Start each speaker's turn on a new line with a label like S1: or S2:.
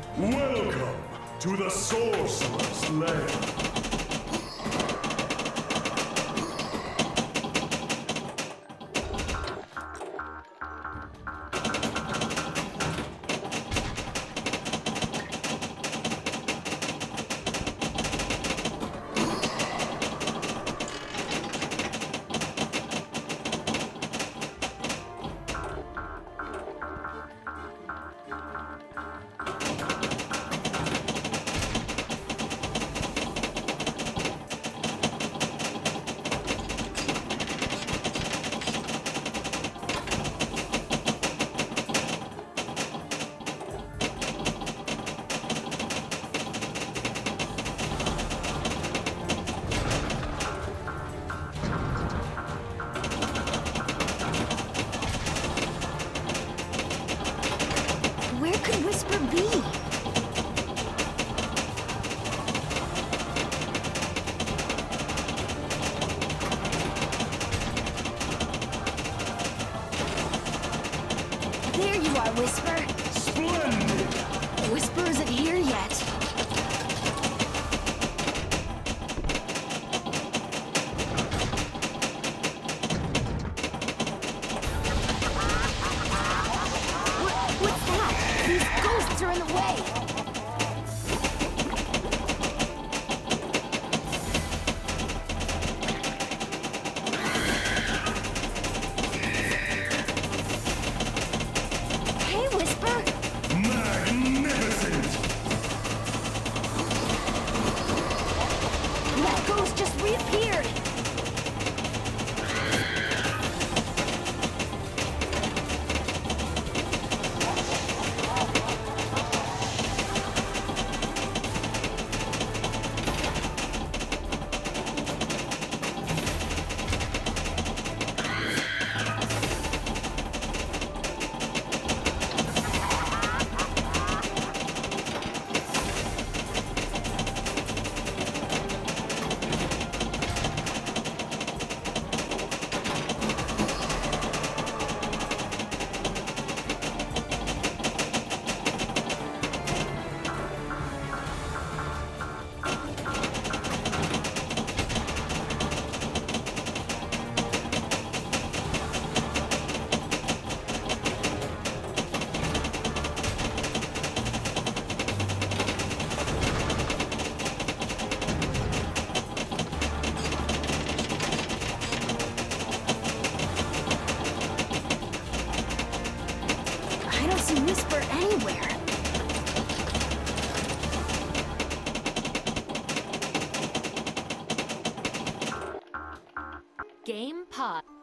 S1: Welcome to the Sorcerer's Lair.
S2: Where could Whisper be? There you are, Whisper.
S1: Splendid!
S2: Whisper isn't here yet. What's that? These ghosts are in the way. Hey, Whisper.
S1: Magnificent!
S2: That ghost just reappeared. I don't see Whisper anywhere. Game pot.